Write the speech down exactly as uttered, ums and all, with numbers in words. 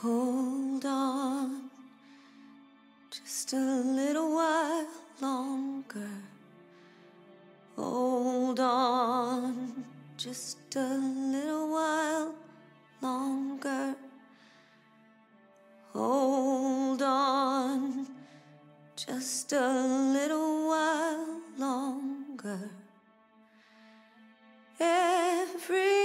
Hold on just a little while longer. Hold on just a little while longer. Hold on just a little while longer. Every